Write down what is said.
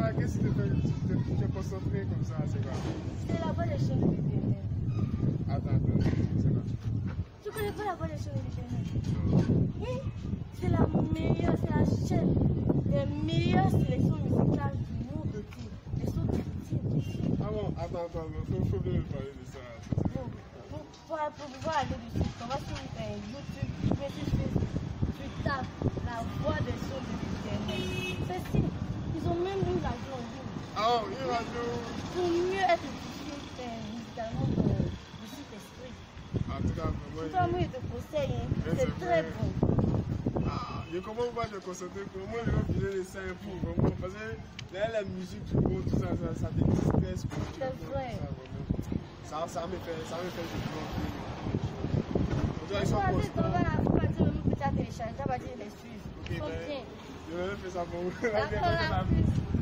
voilà, qu'est-ce qui te fait te concentrer comme ça, c'est quoi? C'est la voix des choses de l'Éternel. Attends, c'est quoi? Tu connais pas la voix des choses de l'Éternel? Oui, c'est la meilleure, c'est la chaîne des meilleures sélections musicales du monde entier. Les sons de Dieu. Ah bon, attends, faut bien me parler de ça. Pour pouvoir aller dessus, on va sur YouTube, tu tapes la voix des sons de l'Éternel. C'est si, ils ont même mis la radio en ligne. Ah bon, une radio. Pour mieux être édifié musicalement de cet esprit. En tout cas, moi, Je te conseille, c'est très bon. Ah, je comprends pas te concentrer. Pour moi, je vais filer les 5 pour vraiment. Parce que derrière la musique, tu vois, tout ça, ça te distresse. C'est vrai. Ça me fait du bien. Ils sont constants. Tu vas télécharger, tu vas dire les suivre. Ok, ben, je vais faire ça pour vous. D'accord, la plus.